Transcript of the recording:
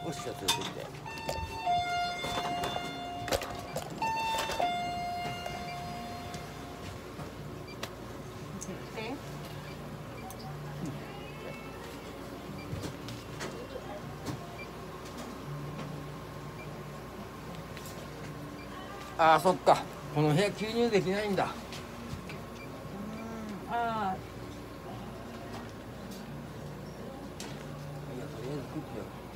おっしゃ連れてきて。ああ、そっか。この部屋吸入できないんだ。 ああ。 いや、とりあえず食ってよ。